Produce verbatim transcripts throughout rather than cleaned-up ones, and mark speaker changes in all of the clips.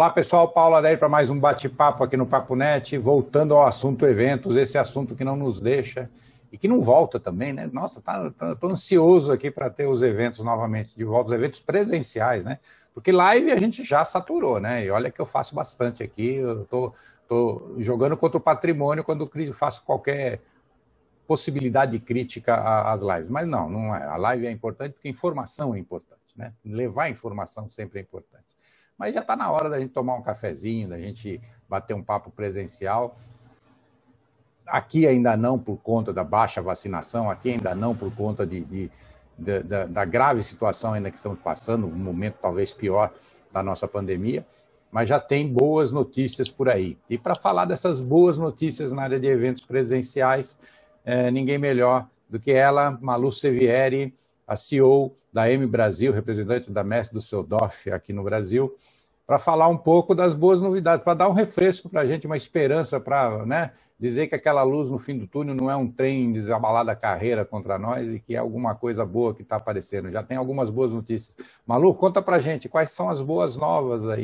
Speaker 1: Olá, pessoal. Paulo Adair para mais um bate-papo aqui no Papo Net, voltando ao assunto eventos, esse assunto que não nos deixa e que não volta também, né? Nossa, tá, tá, tô ansioso aqui para ter os eventos novamente de volta, os eventos presenciais, né? Porque live a gente já saturou, né? E olha que eu faço bastante aqui, eu tô, tô jogando contra o patrimônio quando faço qualquer possibilidade de crítica às lives. Mas não, não é. A live é importante porque informação é importante, né? Levar informação sempre é importante. Mas já está na hora da gente tomar um cafezinho, da gente bater um papo presencial. Aqui ainda não por conta da baixa vacinação, aqui ainda não por conta de, de, de, da, da grave situação ainda que estamos passando, um momento talvez pior da nossa pandemia, mas já tem boas notícias por aí. E para falar dessas boas notícias na área de eventos presenciais, é, ninguém melhor do que ela, Malu Sevieri, a C E O da M Brasil, representante da Mestre Düsseldorf aqui no Brasil, para falar um pouco das boas novidades, para dar um refresco para a gente, uma esperança, para, né, dizer que aquela luz no fim do túnel não é um trem desabalado da carreira contra nós e que é alguma coisa boa que está aparecendo. Já tem algumas boas notícias. Malu, conta para a gente quais são as boas novas aí.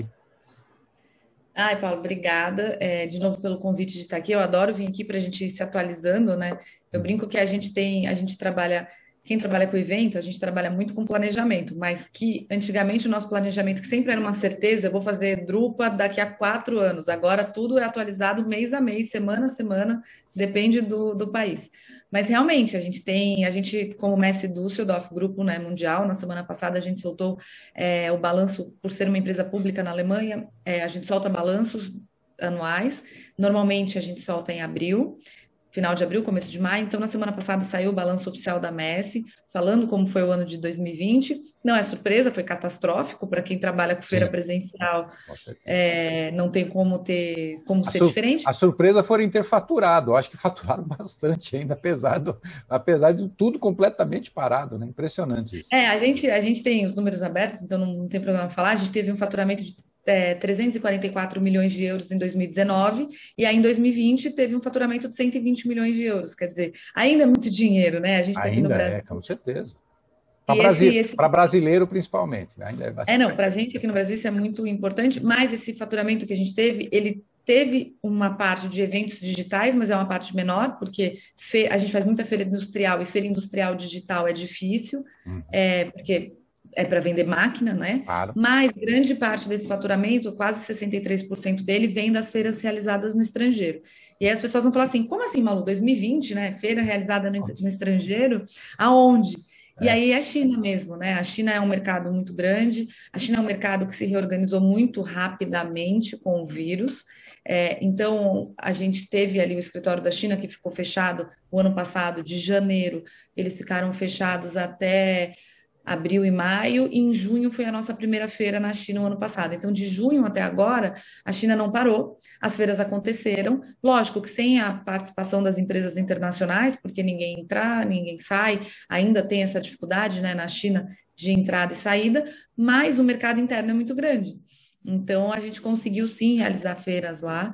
Speaker 2: Ai, Paulo, obrigada, é, de novo pelo convite de estar aqui. Eu adoro vir aqui para a gente ir se atualizando, né? Eu brinco que a gente tem, a gente trabalha, quem trabalha com evento, a gente trabalha muito com planejamento, mas que antigamente o nosso planejamento, que sempre era uma certeza, eu vou fazer Drupa daqui a quatro anos. Agora tudo é atualizado mês a mês, semana a semana, depende do, do país. Mas realmente, a gente tem, a gente, como Mestre Düsseldorf, grupo, né, mundial, na semana passada a gente soltou é, o balanço, por ser uma empresa pública na Alemanha, é, a gente solta balanços anuais, normalmente a gente solta em abril, final de abril, começo de maio. Então, na semana passada saiu o balanço oficial da Messi, falando como foi o ano de dois mil e vinte. Não é surpresa, foi catastrófico para quem trabalha com feira
Speaker 1: Sim,
Speaker 2: presencial,
Speaker 1: com certeza.
Speaker 2: é, não tem como ter, como
Speaker 1: A,
Speaker 2: ser
Speaker 1: sur
Speaker 2: diferente.
Speaker 1: a surpresa foi em ter faturado. Eu acho que faturaram bastante ainda, apesar, do, apesar de tudo completamente parado, né? Impressionante isso.
Speaker 2: É, a gente, a gente tem os números abertos, então não, não tem problema falar. A gente teve um faturamento de é, trezentos e quarenta e quatro milhões de euros em dois mil e dezenove, e aí em dois mil e vinte teve um faturamento de cento e vinte milhões de euros. Quer dizer, ainda é muito dinheiro, né? A gente está aqui no
Speaker 1: Ainda
Speaker 2: Brasil.
Speaker 1: é, com certeza. Para
Speaker 2: E esse,
Speaker 1: Brasi
Speaker 2: esse
Speaker 1: brasileiro, principalmente, né? Ainda é
Speaker 2: É, não,
Speaker 1: bastante.
Speaker 2: para a gente aqui no Brasil isso é muito importante, mas esse faturamento que a gente teve, ele teve uma parte de eventos digitais, mas é uma parte menor, porque fe- a gente faz muita feira industrial e feira industrial digital é difícil,
Speaker 1: Uhum,
Speaker 2: é, porque é para vender máquina, né?
Speaker 1: claro.
Speaker 2: Mas grande parte desse faturamento, quase sessenta e três por cento dele, vem das feiras realizadas no estrangeiro. E aí as pessoas vão falar assim, como assim, Malu, dois mil e vinte, né? Feira realizada no, no estrangeiro? Aonde? E
Speaker 1: É,
Speaker 2: aí é a China mesmo, né? A China é um mercado muito grande, a China é um mercado que se reorganizou muito rapidamente com o vírus. É, então, a gente teve ali o escritório da China que ficou fechado o ano passado, de janeiro, eles ficaram fechados até abril e maio, e em junho foi a nossa primeira feira na China o ano passado. Então, de junho até agora, a China não parou, as feiras aconteceram, lógico que sem a participação das empresas internacionais, porque ninguém entra, ninguém sai, ainda tem essa dificuldade, né, na China de entrada e saída, mas o mercado interno é muito grande. Então, a gente conseguiu sim realizar feiras lá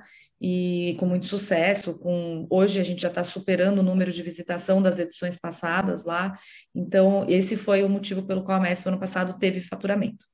Speaker 2: e com muito sucesso. Com hoje a gente já está superando o número de visitação das edições passadas lá. Então, esse foi o motivo pelo qual a Messi, ano passado, teve faturamento.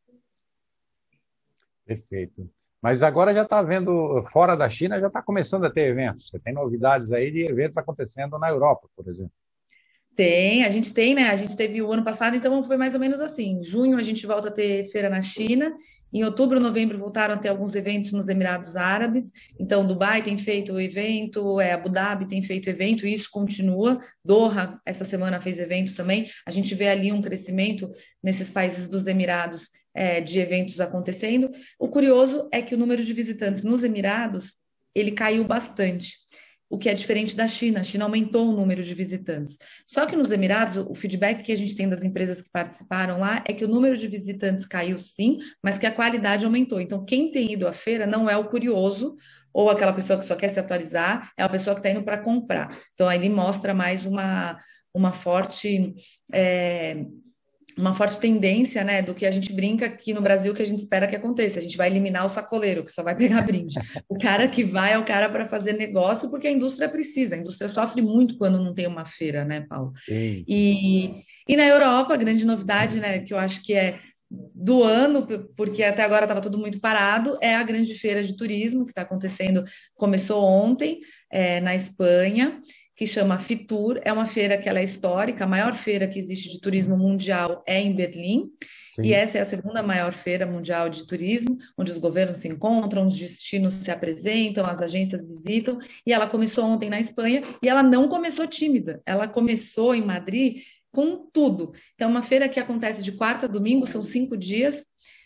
Speaker 1: perfeito. Mas agora já está vendo, fora da China, já está começando a ter eventos. Você tem novidades aí de eventos acontecendo na Europa, por exemplo.
Speaker 2: Tem, a gente tem, né? A gente teve o ano passado, então foi mais ou menos assim. Em junho a gente volta a ter feira na China. Em outubro, novembro voltaram a ter alguns eventos nos Emirados Árabes. Então, Dubai tem feito o evento, é, Abu Dhabi tem feito evento, e isso continua. Doha, essa semana, fez evento também. A gente vê ali um crescimento nesses países dos Emirados, é, de eventos acontecendo. O curioso é que o número de visitantes nos Emirados ele caiu bastante, o que é diferente da China. A China aumentou o número de visitantes. Só que nos Emirados, o feedback que a gente tem das empresas que participaram lá é que o número de visitantes caiu sim, mas que a qualidade aumentou. Então, quem tem ido à feira não é o curioso ou aquela pessoa que só quer se atualizar, é a pessoa que está indo para comprar. Então, aí ele mostra mais uma, uma forte. é, uma forte tendência, né, do que a gente brinca aqui no Brasil que a gente espera que aconteça. A gente vai eliminar o sacoleiro, que só vai pegar brinde. O cara que vai é o cara para fazer negócio, porque a indústria precisa. A indústria sofre muito quando não tem uma feira, né, Paulo?
Speaker 1: Sim, sim.
Speaker 2: E, e na Europa, a grande novidade, né, que eu acho que é do ano, porque até agora estava tudo muito parado, é a grande feira de turismo que está acontecendo, começou ontem, é, na Espanha, que chama Fitur. É uma feira que ela é histórica, a maior feira que existe de turismo mundial é em Berlim, e
Speaker 1: Sim.
Speaker 2: essa é a segunda maior feira mundial de turismo, onde os governos se encontram, os destinos se apresentam, as agências visitam, e ela começou ontem na Espanha, e ela não começou tímida, ela começou em Madrid com tudo. Então, é uma feira que acontece de quarta a domingo, são cinco dias,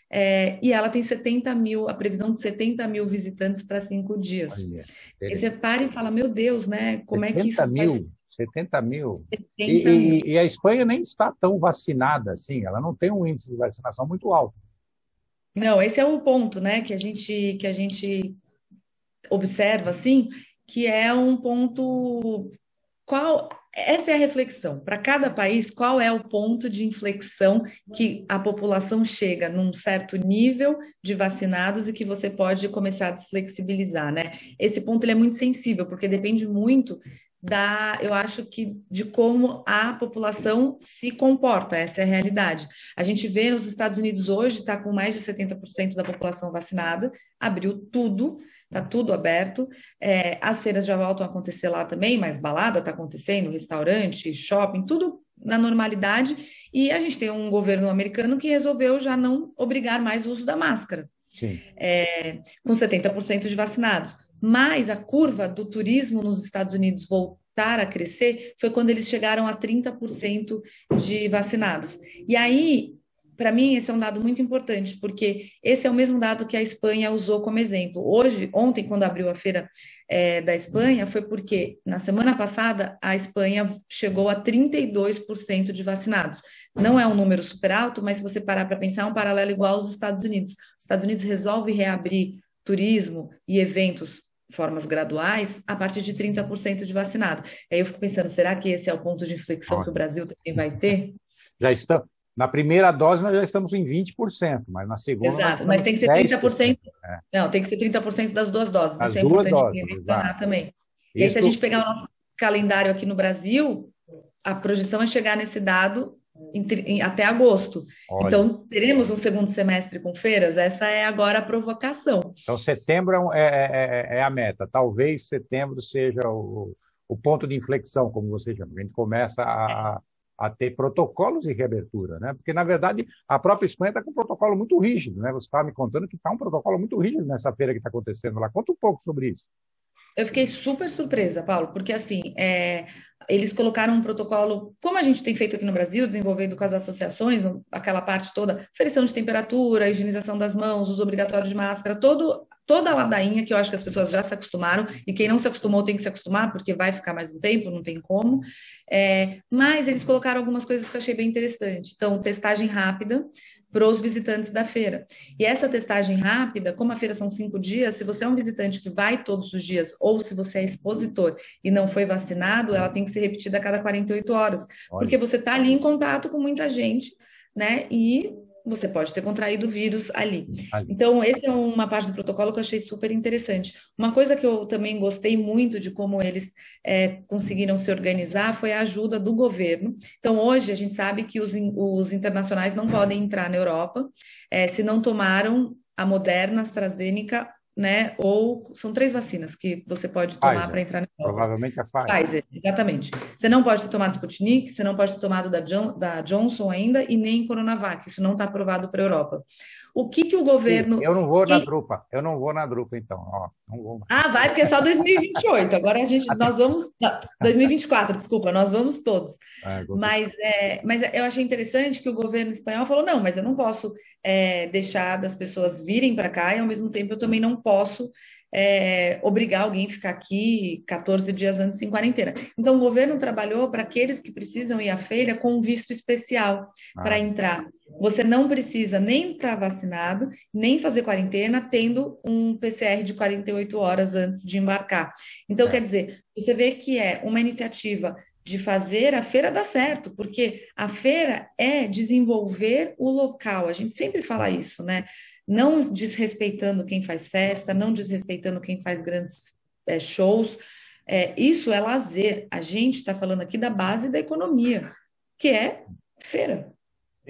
Speaker 2: é, e ela tem setenta mil, a previsão de setenta mil visitantes para cinco dias.
Speaker 1: Olha,
Speaker 2: E você para e fala, meu Deus, né? Como é que
Speaker 1: setenta
Speaker 2: isso vai ser
Speaker 1: mil, setenta mil.
Speaker 2: setenta
Speaker 1: E,
Speaker 2: mil?
Speaker 1: e- e a Espanha nem está tão vacinada assim, ela não tem um índice de vacinação muito alto.
Speaker 2: Não, esse é o ponto, né? Que a gente, que a gente observa, assim, que é um ponto. Qual, essa é a reflexão. Para cada país, qual é o ponto de inflexão que a população chega num certo nível de vacinados e que você pode começar a desflexibilizar, né? Esse ponto ele é muito sensível, porque depende muito da, eu acho que de como a população se comporta, essa é a realidade. A gente vê nos Estados Unidos hoje, está com mais de setenta por cento da população vacinada, abriu tudo, está tudo aberto. É, as feiras já voltam a acontecer lá também, mas balada está acontecendo, restaurante, shopping, tudo na normalidade. E a gente tem um governo americano que resolveu já não obrigar mais o uso da máscara,
Speaker 1: Sim.
Speaker 2: é, com setenta por cento de vacinados. Mas a curva do turismo nos Estados Unidos voltar a crescer foi quando eles chegaram a trinta por cento de vacinados. E aí, para mim, esse é um dado muito importante, porque esse é o mesmo dado que a Espanha usou como exemplo. Hoje, ontem, quando abriu a feira é, da Espanha, foi porque na semana passada a Espanha chegou a trinta e dois por cento de vacinados. Não é um número super alto, mas se você parar para pensar, é um paralelo igual aos Estados Unidos. Os Estados Unidos resolve reabrir turismo e eventos formas graduais a partir de trinta por cento de vacinado. Aí eu fico pensando, será que esse é o ponto de inflexão que o
Speaker 1: Olha,
Speaker 2: Brasil também vai ter?
Speaker 1: já estamos, na primeira dose nós já estamos em vinte por cento, mas na segunda nós
Speaker 2: Exato, mas
Speaker 1: estamos
Speaker 2: tem que
Speaker 1: em
Speaker 2: ser trinta por cento.
Speaker 1: dez por cento. É,
Speaker 2: Não, tem que ser trinta por cento das duas doses.
Speaker 1: as
Speaker 2: Isso é
Speaker 1: duas
Speaker 2: importante
Speaker 1: doses, exato.
Speaker 2: mencionar também. E aí, se a
Speaker 1: Isso,
Speaker 2: gente pegar o nosso calendário aqui no Brasil, a projeção é chegar nesse dado em tri- em- até agosto.
Speaker 1: olha,
Speaker 2: Então, teremos um segundo semestre com feiras? Essa é agora a provocação.
Speaker 1: então setembro é, um- é- é- é é a meta. Talvez setembro seja o, o ponto de inflexão, como você chama. A gente começa a, a ter protocolos de reabertura, né? Porque, na verdade, a própria Espanha está com um protocolo muito rígido, né? Você estava me contando que está um protocolo muito rígido nessa feira que está acontecendo lá. Conta um pouco sobre isso.
Speaker 2: Eu fiquei super surpresa, Paulo, porque assim, é, eles colocaram um protocolo, como a gente tem feito aqui no Brasil, desenvolvendo com as associações, um- aquela parte toda, aferição de temperatura, higienização das mãos, uso obrigatório de máscara, todo, toda a ladainha que eu acho que as pessoas já se acostumaram, e quem não se acostumou tem que se acostumar, porque vai ficar mais um tempo, não tem como. É, mas eles colocaram algumas coisas que eu achei bem interessante. Então, testagem rápida para os visitantes da feira. E essa testagem rápida, como a feira são cinco dias, se você é um visitante que vai todos os dias, ou se você é expositor e não foi vacinado, ela tem que ser repetida a cada quarenta e oito horas,
Speaker 1: Olha,
Speaker 2: porque você está ali em contato com muita gente, né? E você pode ter contraído o vírus ali.
Speaker 1: ali.
Speaker 2: Então, essa é uma parte do protocolo que eu achei super interessante. Uma coisa que eu também gostei muito de como eles é, conseguiram se organizar foi a ajuda do governo. Então, hoje, a gente sabe que os, in- os internacionais não podem entrar na Europa, é, se não tomaram a Moderna, a AstraZeneca, né? Ou são três vacinas que você pode tomar
Speaker 1: Pfizer.
Speaker 2: para entrar na Europa.
Speaker 1: Provavelmente a Pfizer.
Speaker 2: Pfizer, exatamente. Você não pode ter tomado Sputnik, você não pode ter tomado da, John- da Johnson ainda e nem Coronavac. Isso não está aprovado para a Europa. O que que o
Speaker 1: Ih,
Speaker 2: governo.
Speaker 1: eu não vou na
Speaker 2: Quem...
Speaker 1: drupa. Eu não vou na drupa, então. Ó, não vou mais.
Speaker 2: Ah, vai, porque é só dois mil e vinte e oito. Agora a gente, nós vamos. Não, dois mil e vinte e quatro, desculpa, nós vamos todos.
Speaker 1: Ah, gostei.
Speaker 2: Mas, é, mas eu achei interessante que o governo espanhol falou: não, mas eu não posso é, deixar das pessoas virem para cá e ao mesmo tempo eu também não posso é, obrigar alguém a ficar aqui quatorze dias antes em quarentena. Então, o governo trabalhou para aqueles que precisam ir à feira com um visto especial para
Speaker 1: Ah,
Speaker 2: entrar. Você não precisa nem estar vacinado, nem fazer quarentena, tendo um P C R de quarenta e oito horas antes de embarcar. Então, quer
Speaker 1: é.
Speaker 2: dizer, você vê que é uma iniciativa de fazer a feira dar certo, porque a feira é desenvolver o local. A gente sempre fala isso, né? Não desrespeitando quem faz festa, não desrespeitando quem faz grandes é, shows. É, isso é lazer. A gente está falando aqui da base da economia, que é feira.
Speaker 1: Sim.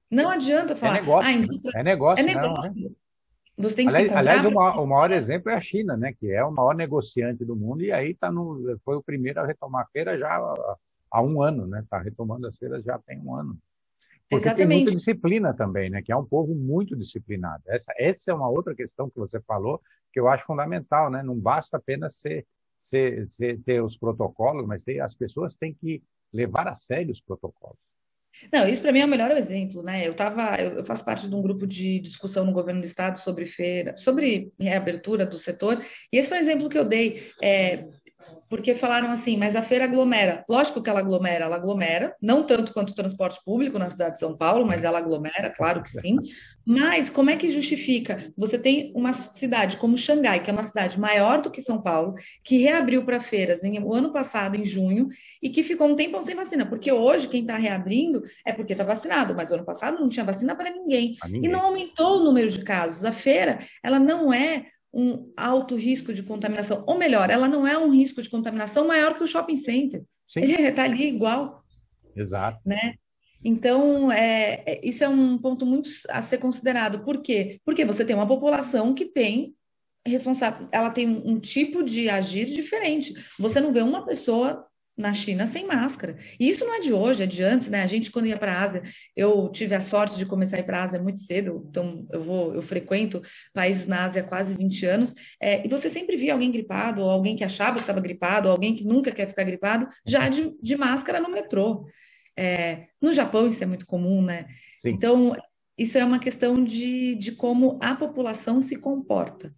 Speaker 2: Não adianta
Speaker 1: É
Speaker 2: falar, ah, a
Speaker 1: negócio, né?
Speaker 2: indústria
Speaker 1: É
Speaker 2: é
Speaker 1: negócio, não, né?
Speaker 2: negócio. Você tem que se
Speaker 1: Aliás, aliás
Speaker 2: encontrar
Speaker 1: o
Speaker 2: para
Speaker 1: maior, o maior exemplo é a China, né? Que é o maior negociante do mundo e aí tá no, foi o primeiro a retomar a feira já há, há um ano, né? Está retomando as feiras já tem um ano. Porque tem muita
Speaker 2: exatamente.
Speaker 1: disciplina também, né? Que é um povo muito disciplinado. Essa, essa é uma outra questão que você falou que eu acho fundamental, né? Não basta apenas ser, ser, ser, ter os protocolos, mas ter, as pessoas têm que levar a sério os protocolos.
Speaker 2: Não, isso para mim é o melhor exemplo, né? Eu tava, eu, eu faço parte de um grupo de discussão no governo do estado sobre feira, sobre reabertura do setor, e esse foi o exemplo que eu dei. É, porque falaram assim, mas a feira aglomera. Lógico que ela aglomera, ela aglomera, não tanto quanto o transporte público na cidade de São Paulo, mas ela aglomera, claro que sim. Mas como é que justifica? Você tem uma cidade como Xangai, que é uma cidade maior do que São Paulo, que reabriu para feiras em, o ano passado, em junho, e que ficou um tempão sem vacina, porque hoje quem está reabrindo é porque está vacinado, mas o ano passado não tinha vacina para ninguém.
Speaker 1: A
Speaker 2: E não
Speaker 1: ninguém.
Speaker 2: aumentou o número de casos. A feira, ela não é um alto risco de contaminação. Ou melhor, ela não é um risco de contaminação maior que o shopping center. Ele
Speaker 1: Sim,
Speaker 2: está ali igual,
Speaker 1: exato.
Speaker 2: né? Então, é, é- isso é um ponto muito a ser considerado. Por quê? Porque você tem uma população que tem responsável, ela tem um, um tipo de agir diferente. Você não vê uma pessoa na China sem máscara. E isso não é de hoje, é de antes, né? A gente, quando ia para a Ásia, eu tive a sorte de começar a ir para a Ásia muito cedo, então eu vou, eu frequento países na Ásia há quase vinte anos, é, e você sempre via alguém gripado, ou alguém que achava que estava gripado, ou alguém que nunca quer ficar gripado, já de, de máscara no metrô. É, no Japão isso é muito comum, né?
Speaker 1: Sim,
Speaker 2: Então, isso é uma questão de, de como a população se comporta.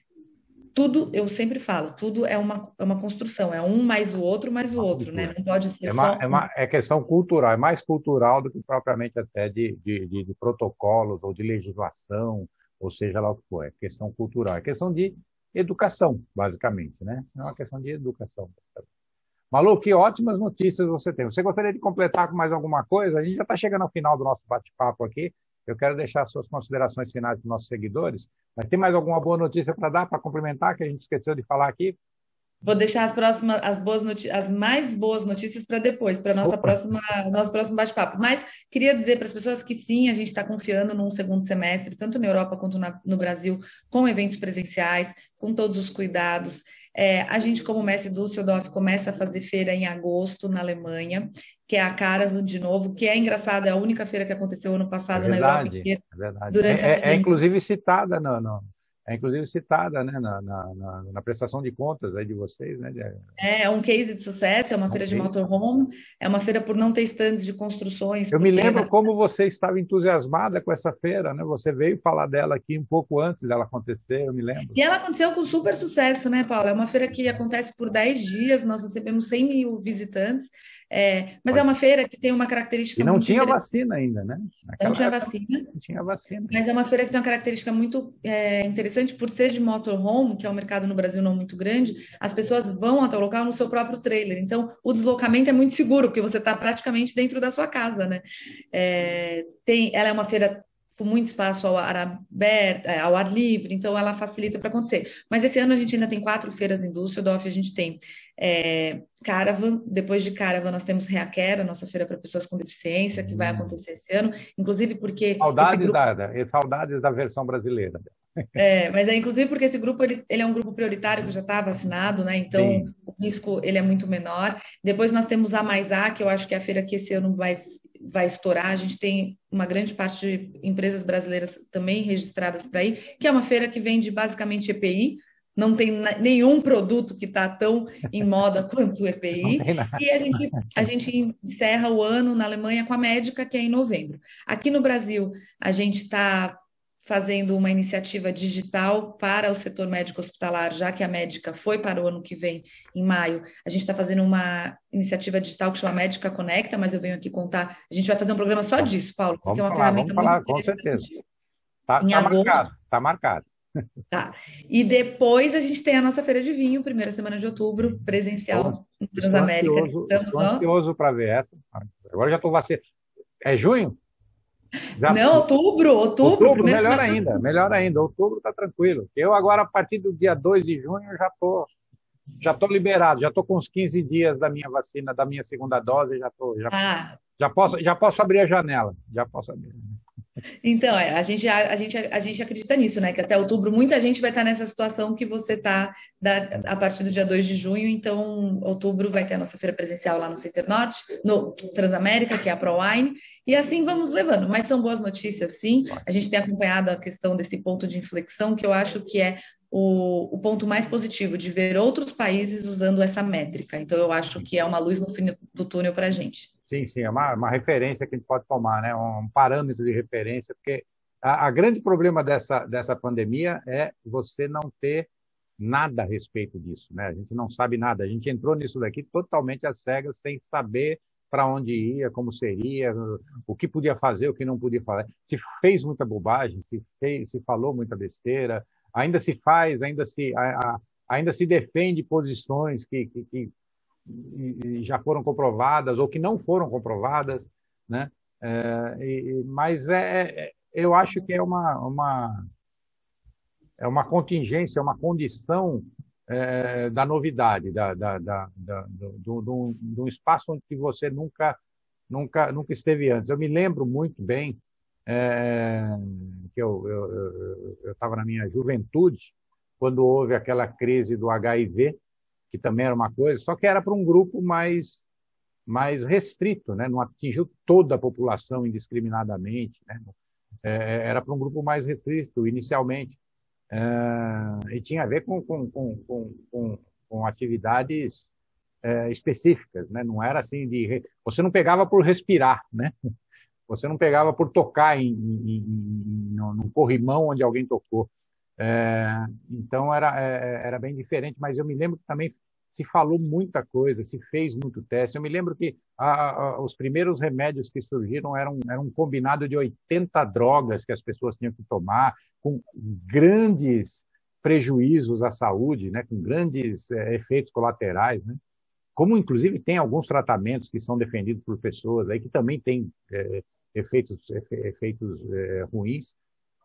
Speaker 2: Tudo, eu sempre falo, tudo é uma, é uma construção, é um mais o outro mais o
Speaker 1: uma
Speaker 2: outro, né?
Speaker 1: cultura.
Speaker 2: Não pode ser
Speaker 1: É uma, é
Speaker 2: só um.
Speaker 1: uma é questão cultural, é mais cultural do que propriamente até de, de, de, de protocolos ou de legislação, ou seja lá o que for. É questão cultural, é questão de educação, basicamente, né? É uma questão de educação. Malu, que ótimas notícias você tem. Você gostaria de completar com mais alguma coisa? A gente já está chegando ao final do nosso bate-papo aqui. Eu quero deixar suas considerações finais para os nossos seguidores. Mas tem mais alguma boa notícia para dar, para complementar, que a gente esqueceu de falar aqui?
Speaker 2: Vou deixar as próximas, as boas noti- as mais boas notícias para depois, para nossa
Speaker 1: Opa,
Speaker 2: próxima, nosso próximo bate-papo. Mas queria dizer para as pessoas que sim, a gente está confiando num segundo semestre, tanto na Europa quanto na- no Brasil, com eventos presenciais, com todos os cuidados. É, a gente, como Mestre Düsseldorf, começa a fazer feira em agosto na Alemanha, que é a Caravan de novo, que é engraçado, é a única feira que aconteceu ano
Speaker 1: é
Speaker 2: passado na Europa
Speaker 1: verdade,
Speaker 2: inteira,
Speaker 1: é verdade. É,
Speaker 2: durante a
Speaker 1: é- é
Speaker 2: pandemia.
Speaker 1: inclusive citada no, no- é inclusive citada, né, na, na, na- na prestação de contas aí de vocês, né? de- É
Speaker 2: É é um case de sucesso, é uma
Speaker 1: um
Speaker 2: feira de
Speaker 1: case.
Speaker 2: motorhome, é uma feira por não ter estandes de construções,
Speaker 1: Eu me
Speaker 2: porque
Speaker 1: lembro
Speaker 2: na
Speaker 1: como você estava entusiasmada com essa feira, né? Você veio falar dela aqui um pouco antes dela acontecer, eu me lembro.
Speaker 2: E ela aconteceu com super sucesso, né, Paula? É uma feira que acontece por dez dias, nós recebemos cem mil visitantes, é, mas é
Speaker 1: Olha.
Speaker 2: uma feira que tem uma
Speaker 1: E
Speaker 2: característica
Speaker 1: não
Speaker 2: muito
Speaker 1: tinha
Speaker 2: interessante.
Speaker 1: vacina ainda, né?
Speaker 2: Não
Speaker 1: Naquela
Speaker 2: tinha
Speaker 1: época
Speaker 2: vacina,
Speaker 1: não tinha vacina.
Speaker 2: mas é uma feira que tem uma característica muito é, interessante por ser de motorhome, que é um mercado no Brasil não muito grande, as pessoas vão até o local no seu próprio trailer. Então, o deslocamento é muito seguro, porque você está praticamente dentro da sua casa, né? É, tem, ela é uma feira com muito espaço ao ar aberto, é, ao ar livre, então ela facilita para acontecer. Mas esse ano a gente ainda tem quatro feiras em Düsseldorf, a gente tem é, Caravan, depois de Caravan nós temos Reaquera, a nossa feira para pessoas com deficiência, que vai
Speaker 1: Hum.
Speaker 2: acontecer esse ano, inclusive porque esse
Speaker 1: Saudades
Speaker 2: grupo
Speaker 1: da, da- saudades da versão brasileira.
Speaker 2: é, mas é inclusive porque esse grupo ele, ele é um grupo prioritário que já está vacinado, né? Então
Speaker 1: Sim.
Speaker 2: o risco ele é muito menor. Depois nós temos a Maisá, que eu acho que é a feira que esse ano vai, vai estourar. A gente tem uma grande parte de empresas brasileiras também registradas para ir, que é uma feira que vende basicamente E P I. Não tem na- nenhum produto que está tão em moda quanto o
Speaker 1: Não
Speaker 2: E P I.
Speaker 1: tem nada.
Speaker 2: E a gente, a gente encerra o ano na Alemanha com a Médica, que é em novembro. Aqui no Brasil, a gente está fazendo uma iniciativa digital para o setor médico hospitalar, já que a médica foi para o ano que vem, em maio. A gente está fazendo uma iniciativa digital que chama Médica Conecta, mas eu venho aqui contar. A gente vai fazer um programa só
Speaker 1: Vamos,
Speaker 2: disso, Paulo, porque é
Speaker 1: vamos
Speaker 2: uma
Speaker 1: falar,
Speaker 2: ferramenta
Speaker 1: vamos
Speaker 2: muito
Speaker 1: falar, com certeza.
Speaker 2: interessante.
Speaker 1: Tá,
Speaker 2: Em
Speaker 1: tá
Speaker 2: agosto,
Speaker 1: marcado, tá marcado.
Speaker 2: tá. E depois a gente tem a nossa feira de vinho, primeira semana de outubro,
Speaker 1: Estou,
Speaker 2: presencial em
Speaker 1: estou
Speaker 2: Transamérica.
Speaker 1: ansioso,
Speaker 2: Estamos,
Speaker 1: estou
Speaker 2: ó.
Speaker 1: ansioso para ver essa. Agora já estou vacinado. É junho? Já,
Speaker 2: Não, outubro, outubro,
Speaker 1: outubro,
Speaker 2: primeira
Speaker 1: melhor
Speaker 2: semana de
Speaker 1: ainda,
Speaker 2: outubro.
Speaker 1: melhor ainda. Outubro está tranquilo. Eu agora, a partir do dia dois de junho, já estou já tô liberado, já estou com uns quinze dias da minha vacina, da minha segunda dose, já, tô, já,
Speaker 2: Ah,
Speaker 1: já, posso, já posso abrir a janela. Já posso abrir.
Speaker 2: Então, é, a gente, a, a gente, a gente acredita nisso, né? Que até outubro muita gente vai estar nessa situação que você está a partir do dia dois de junho. Então, outubro vai ter a nossa feira presencial lá no Center Norte, no Transamérica, que é a ProWine, e assim vamos levando. Mas são boas notícias, sim. A gente tem acompanhado a questão desse ponto de inflexão, que eu acho que é o, o ponto mais positivo de ver outros países usando essa métrica. Então, eu acho que é uma luz no fim do túnel para a gente.
Speaker 1: Sim, sim, é uma, uma referência que a gente pode tomar, né? Um parâmetro de referência, porque a, a grande problema dessa, dessa pandemia é você não ter nada a respeito disso, né? A gente não sabe nada. A gente entrou nisso daqui totalmente às cegas, sem saber para onde ia, como seria, o que podia fazer, o que não podia fazer. Se fez muita bobagem, se, fez, se falou muita besteira, ainda se faz, ainda se, a, a, ainda se defende posições que, que, que e já foram comprovadas ou que não foram comprovadas, né? É, e, mas é, é, eu acho que é uma, uma, é uma contingência, é uma condição é, da novidade, da, da, da, da, do, do, do espaço onde você nunca, nunca, nunca esteve antes. Eu me lembro muito bem é, que eu estava na minha juventude, quando houve aquela crise do H I V, que também era uma coisa, só que era para um grupo mais, mais restrito, né? Não atingiu toda a população indiscriminadamente, né? É, era para um grupo mais restrito, inicialmente. É, e tinha a ver com, com, com, com, com atividades é, específicas, né? Não era assim de... Você não pegava por respirar, né? Você não pegava por tocar em, em, em, num corrimão onde alguém tocou. É, então era, é, era bem diferente, mas eu me lembro que também se falou muita coisa, se fez muito teste. Eu me lembro que a, a, os primeiros remédios que surgiram eram, eram um combinado de oitenta drogas que as pessoas tinham que tomar, com grandes prejuízos à saúde, né, com grandes é, efeitos colaterais, né? Como inclusive tem alguns tratamentos que são defendidos por pessoas aí que também têm é, efeitos, efeitos é, ruins.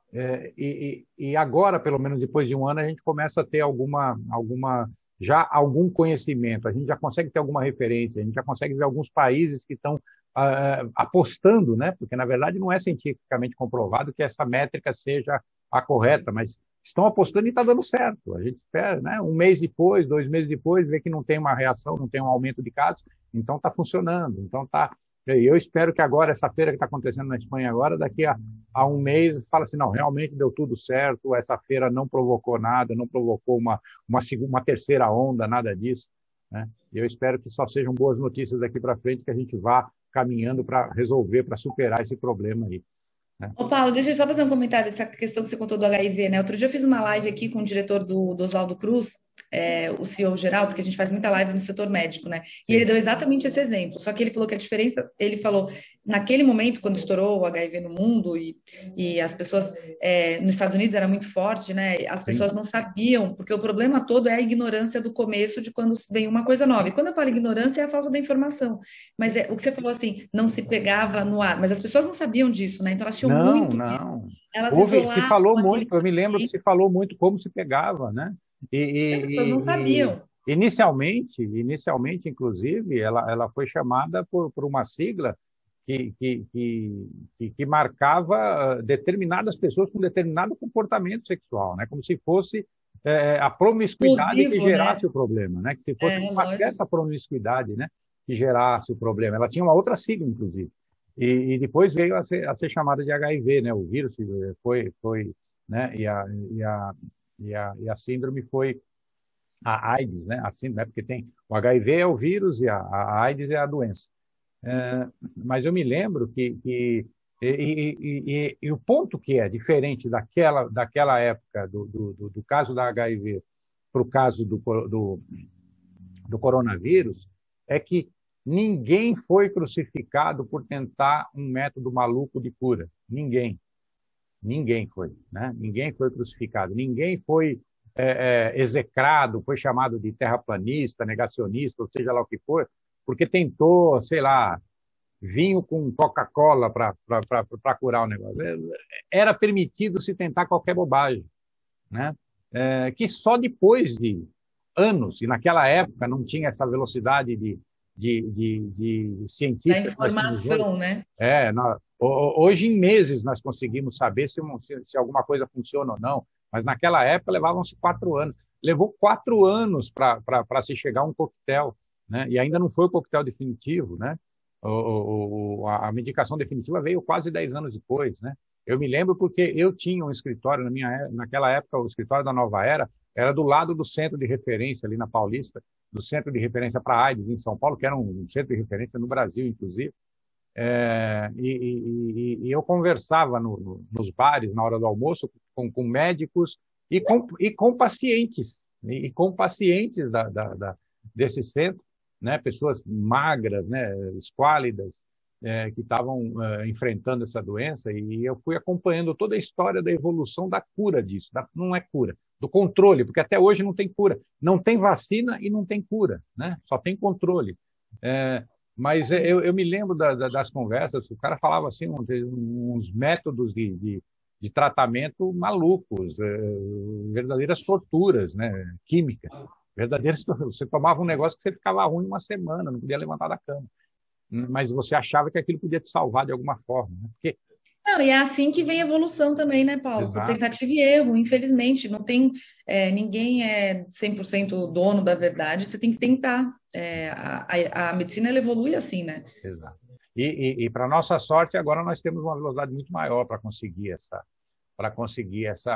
Speaker 1: É, e, e agora, pelo menos depois de um ano, a gente começa a ter alguma, alguma, já algum conhecimento, a gente já consegue ter alguma referência, a gente já consegue ver alguns países que estão uh, apostando, né? Porque, na verdade, não é cientificamente comprovado que essa métrica seja a correta, mas estão apostando e está dando certo. A gente espera, né? Um mês depois, dois meses depois, ver que não tem uma reação, não tem um aumento de casos, então está funcionando, então está... E eu espero que agora, essa feira que está acontecendo na Espanha agora, daqui a, a um mês, fala assim, não, realmente deu tudo certo, essa feira não provocou nada, não provocou uma, uma, segunda, uma terceira onda, nada disso, né? E eu espero que só sejam boas notícias daqui para frente, que a gente vá caminhando para resolver, para superar esse problema aí, né?
Speaker 2: Ô, Paulo, deixa eu só fazer um comentário dessa questão que você contou do H I V, né? Outro dia eu fiz uma live aqui com o diretor do, do Oswaldo Cruz, é, o C E O geral, porque a gente faz muita live no setor médico, né? E ele
Speaker 1: Sim.
Speaker 2: deu exatamente esse exemplo. Só que ele falou que a diferença, ele falou, naquele momento, quando estourou o H I V no mundo e, e as pessoas, é, nos Estados Unidos era muito forte, né? As pessoas
Speaker 1: Sim.
Speaker 2: não sabiam, porque o problema todo é a ignorância do começo de quando vem uma coisa nova. E quando eu falo ignorância, é a falta da informação. Mas é, o que você falou assim, não se pegava no ar, mas as pessoas não sabiam disso, né? Então elas tinham
Speaker 1: Não,
Speaker 2: muito medo.
Speaker 1: não.
Speaker 2: Elas
Speaker 1: Houve, se
Speaker 2: isolavam
Speaker 1: falou
Speaker 2: aquele
Speaker 1: muito, eu me lembro que
Speaker 2: paciente,
Speaker 1: se falou muito como se pegava, né? E,
Speaker 2: e as pessoas não
Speaker 1: e- e-
Speaker 2: sabiam.
Speaker 1: e inicialmente, inicialmente, inclusive, ela, ela foi chamada por, por uma sigla que, que, que, que, que marcava ah, determinadas pessoas com determinado comportamento sexual, né? Como se fosse eh, a promiscuidade que
Speaker 2: Exclusivo, né?
Speaker 1: gerasse o problema, né? Que se fosse
Speaker 2: É,
Speaker 1: uma
Speaker 2: lógico.
Speaker 1: certa promiscuidade, né? Que gerasse o problema. Ela tinha uma outra sigla, inclusive. E, e depois veio a ser, a ser chamada de H I V, né? O vírus eh, foi, foi, né? E a, e a, e a, e a síndrome foi a AIDS, né? A síndrome, né? Porque tem o H I V é o vírus e a, a AIDS é a doença. É, mas eu me lembro que, que e, e, e, e, e o ponto que é diferente daquela, daquela época do, do, do, do caso da H I V para o caso do, do, do coronavírus é que ninguém foi crucificado por tentar um método maluco de cura. Ninguém. Ninguém foi, né? Ninguém foi crucificado. Ninguém foi é, é, execrado, foi chamado de terraplanista, negacionista, ou seja lá o que for, porque tentou, sei lá, vinho com Coca-Cola para curar o negócio. Era permitido se tentar qualquer bobagem, né? É, que só depois de anos, e naquela época não tinha essa velocidade de, de, de, de
Speaker 2: Da
Speaker 1: científica que nós temos hoje.
Speaker 2: informação, né?
Speaker 1: É, nós, Hoje, em meses, nós conseguimos saber se, se alguma coisa funciona ou não, mas naquela época levavam-se quatro anos. Levou quatro anos para se chegar a um coquetel, né? E ainda não foi o coquetel definitivo, né? O, o, a medicação definitiva veio quase dez anos depois, né? Eu me lembro porque eu tinha um escritório, na minha, naquela época, o escritório da Nova Era era do lado do centro de referência, ali na Paulista, do centro de referência para a AIDS em São Paulo, que era um centro de referência no Brasil, inclusive. É, e, e, e eu conversava no, no, nos bares, na hora do almoço, com, com médicos e com, e com pacientes, e, e com pacientes da, da, da, desse centro, né, pessoas magras, né, esquálidas, é, que estavam é, enfrentando essa doença, e eu fui acompanhando toda a história da evolução da cura disso, da, não é cura, do controle, porque até hoje não tem cura, não tem vacina e não tem cura, né, só tem controle. É, mas eu, eu me lembro da, da, das conversas, o cara falava assim, uns, uns métodos de, de, de tratamento malucos, é, verdadeiras torturas, né, químicas. Verdadeiras, você tomava um negócio que você ficava ruim uma semana, não podia levantar da cama. Mas você achava que aquilo podia te salvar de alguma forma, né? Porque...
Speaker 2: Não, e é assim que vem a evolução também, né, Paulo? Por
Speaker 1: Exato.
Speaker 2: tentativa e erro, infelizmente. Não tem, é, ninguém é cem por cento dono da verdade, você tem que tentar. É, a, a, a medicina, ela evolui assim, né?
Speaker 1: Exato. E, e, e para nossa sorte, agora nós temos uma velocidade muito maior para conseguir essa... para conseguir essa,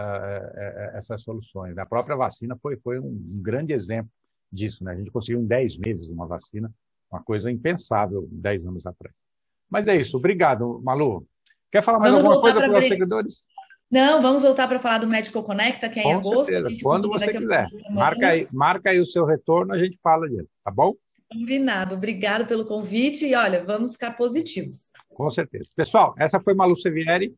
Speaker 1: uh, uh, essas soluções. A própria vacina foi, foi um, um grande exemplo disso, né? A gente conseguiu em dez meses uma vacina, uma coisa impensável dez anos atrás. Mas é isso. Obrigado, Malu. Quer falar mais
Speaker 2: Vamos
Speaker 1: alguma coisa
Speaker 2: para
Speaker 1: para os
Speaker 2: ver...
Speaker 1: seguidores?
Speaker 2: Não, vamos voltar para falar do Medical Conecta, que é em
Speaker 1: Com
Speaker 2: agosto.
Speaker 1: certeza.
Speaker 2: A gente
Speaker 1: Quando você
Speaker 2: daqui a
Speaker 1: quiser.
Speaker 2: poucas
Speaker 1: Marca aí, marca aí o seu retorno, a gente fala dele, tá bom?
Speaker 2: Combinado. Obrigado pelo convite e, olha, vamos ficar positivos.
Speaker 1: Com certeza. Pessoal, essa foi Malu Sevieri,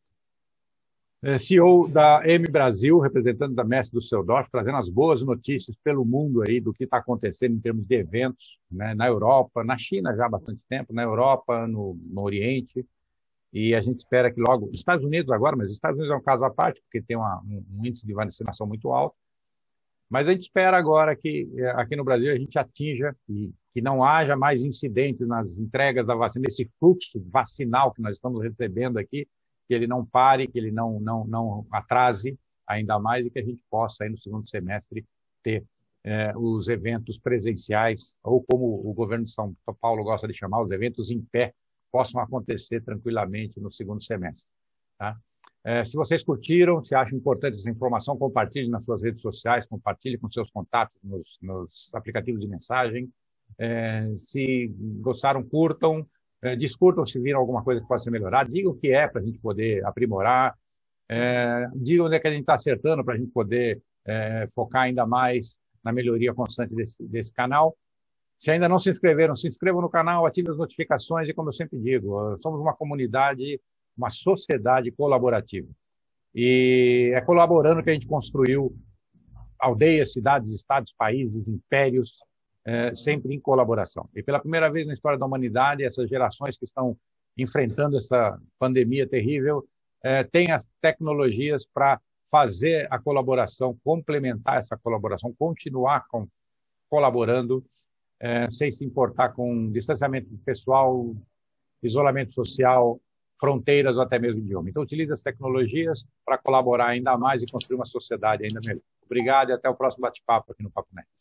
Speaker 1: C E O da M Brasil, representante da Mestre do Seudorf, trazendo as boas notícias pelo mundo aí do que está acontecendo em termos de eventos, né, na Europa, na China já há bastante tempo, na Europa, no, no Oriente, e a gente espera que logo, nos Estados Unidos agora, mas os Estados Unidos é um caso à parte, porque tem uma, um, um índice de vacinação muito alto, mas a gente espera agora que aqui no Brasil a gente atinja e que não haja mais incidentes nas entregas da vacina, esse fluxo vacinal que nós estamos recebendo aqui, que ele não pare, que ele não, não, não atrase ainda mais e que a gente possa, aí no segundo semestre, ter eh, os eventos presenciais, ou como o governo de São Paulo gosta de chamar, os eventos em pé, possam acontecer tranquilamente no segundo semestre. Tá? Eh, se vocês curtiram, se acham importante essa informação, compartilhe nas suas redes sociais, compartilhe com seus contatos nos, nos aplicativos de mensagem. Eh, se gostaram, curtam. É, discutam se viram alguma coisa que possa ser melhorada, digam o que é para a gente poder aprimorar, é, digam onde é que a gente está acertando para a gente poder é, focar ainda mais na melhoria constante desse, desse canal. Se ainda não se inscreveram, se inscrevam no canal, ativem as notificações e, como eu sempre digo, somos uma comunidade, uma sociedade colaborativa. E é colaborando que a gente construiu aldeias, cidades, estados, países, impérios, É, sempre em colaboração. E pela primeira vez na história da humanidade, essas gerações que estão enfrentando essa pandemia terrível é, têm as tecnologias para fazer a colaboração, complementar essa colaboração, continuar com, colaborando, é, sem se importar com distanciamento pessoal, isolamento social, fronteiras ou até mesmo idioma. Então, utilize as tecnologias para colaborar ainda mais e construir uma sociedade ainda melhor. Obrigado e até o próximo bate-papo aqui no Papo Net.